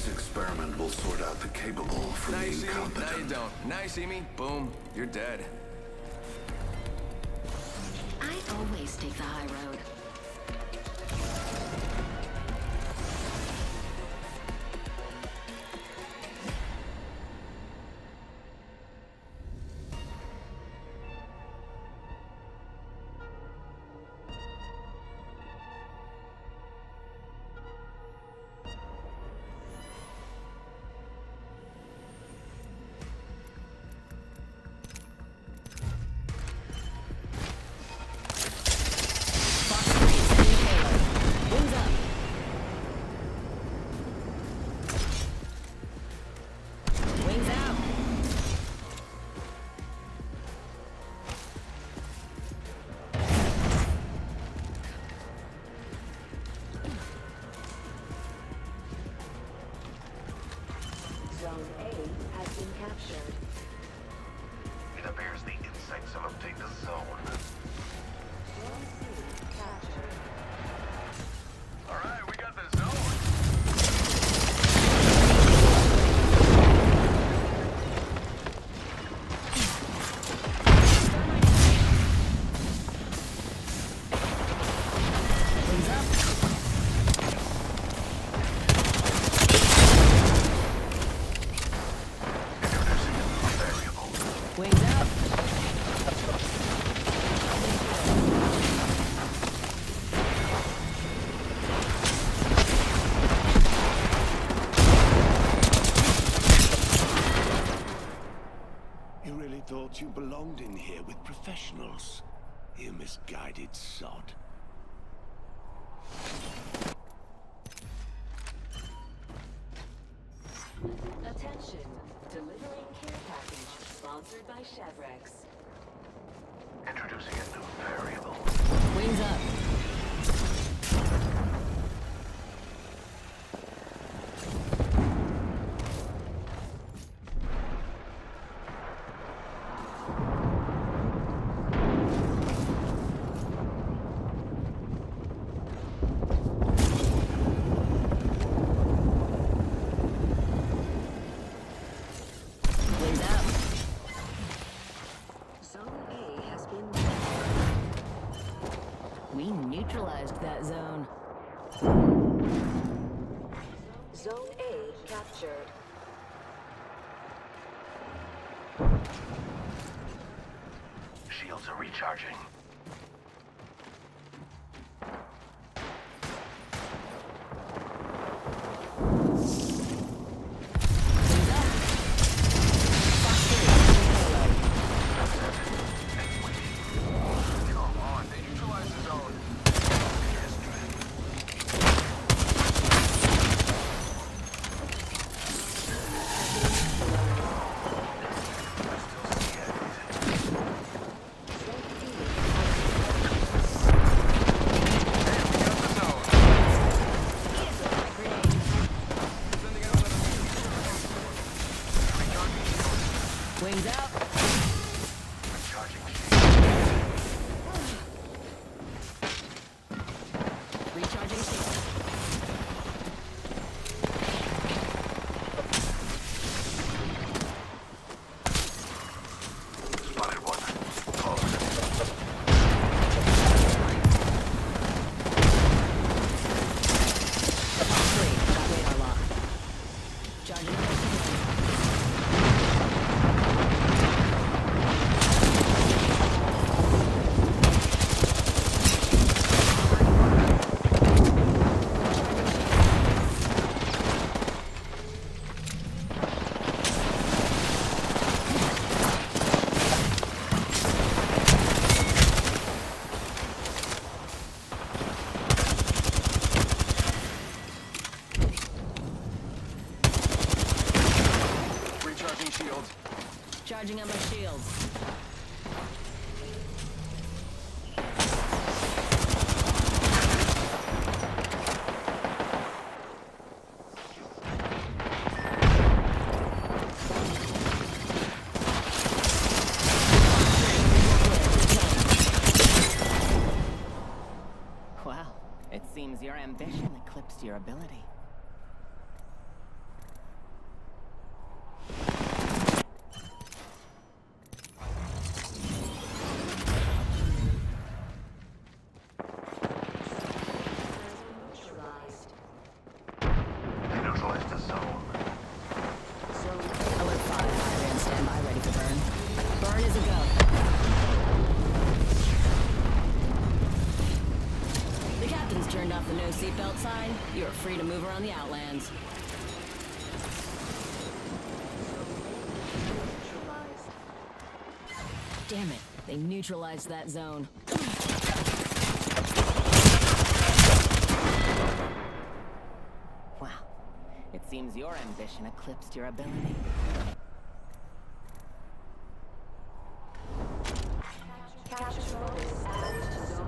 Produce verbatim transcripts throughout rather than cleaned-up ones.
This experiment will sort out the capable from Now the you see me, incompetent. now you don't. Now you see me, boom, you're dead. I always take the high road. Zone A has been captured. It appears the insects have obtained the zone. Zone C captured. Alright, we got the zone. Wings up. You really thought you belonged in here with professionals? You misguided sod. Attention, delivering care package sponsored by Chevrex. Introducing a new variable. Wings up. Wings up. Zone A has been We neutralized that zone. Zone A captured. Shields are recharging. Come on, they neutralized the zone. Wings out. Recharging Recharging shield. spotted one. Close. Three. Got radar lock. Charging up. Recharging shields. Charging up my shields. Wow, it seems your ambition eclipsed your ability. fine. You are free to move around the Outlands. Damn it, they neutralized that zone. Wow, it seems your ambition eclipsed your ability. Capture is added to zone.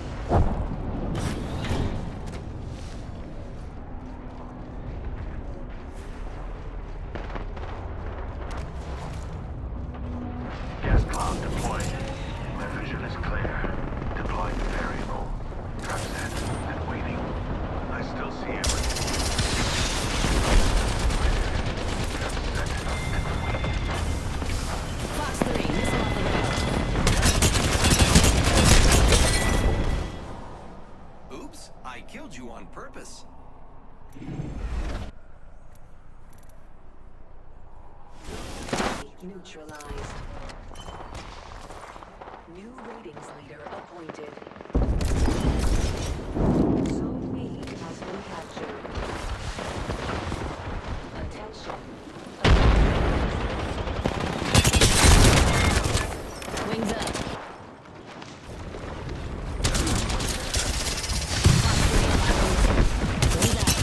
Gas cloud deployed. My vision is clear. Deploying variable. Trap set and waiting. I still see everything. Trap set and waiting. Fox three, missile off the road. Oops, I killed you on purpose. Neutralized. New ratings leader appointed. Zone B has been captured. Attention. Wings up. Wings out.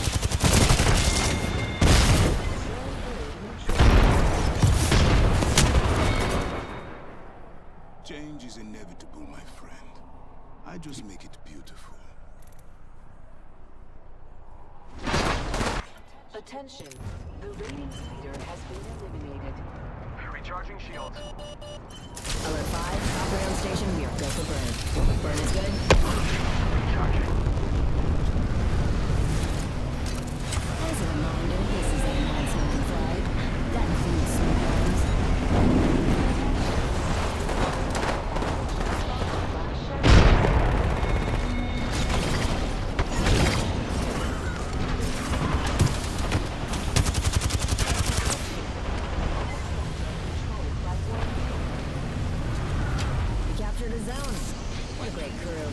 Change is inevitable, my friend. I just make it beautiful. Attention. The ratings leader has been eliminated. Recharging shields. Alert five, operator on station, we are go for burn. Burn is good. Recharging. As a reminder, this is a non-smoking flight. That includes smoke bombs. We captured a zone. What a great crew.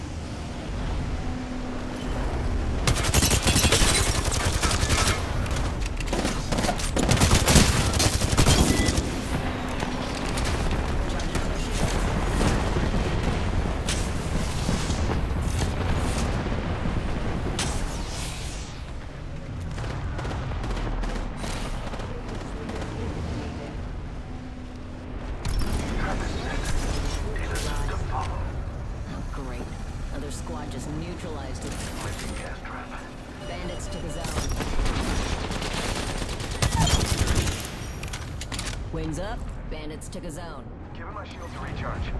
Trap is set. Data system follow. Oh, great. Other squad just neutralized it. Lifting gas trap. Bandits took a zone. Wings up. Bandits took a zone. Giving my shields a recharge.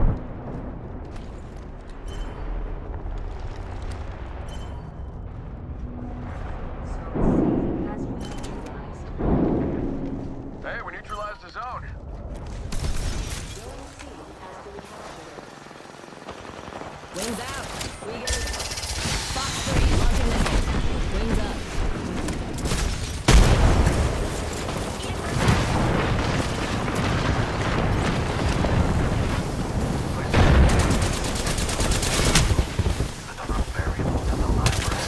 Zone C has been neutralized. Hey, we neutralized the zone. Zone C has been captured. Wings out. We get it. Fox three, launching missile. Wings up. Another variable to the library.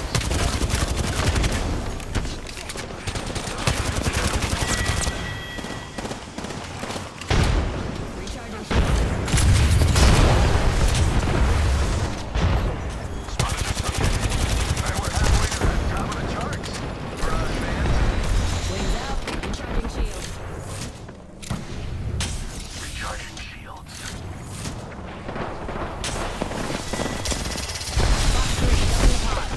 Recharging shields. Hey, we're halfway to the top of the charts. For us, man. Wings out. Recharging shields. Recharging shields. Fox three, double the pod.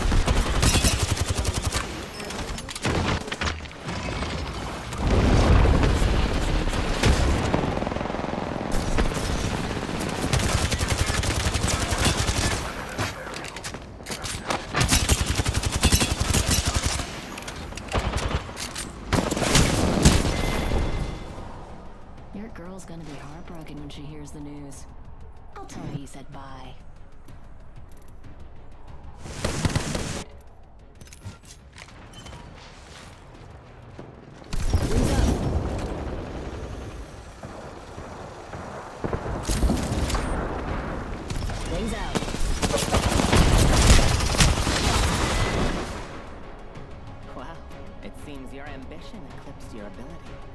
Your girl's gonna be heartbroken when she hears the news. I'll tell her you said bye. Wings up. Wings out. reputation eclipsed your ability.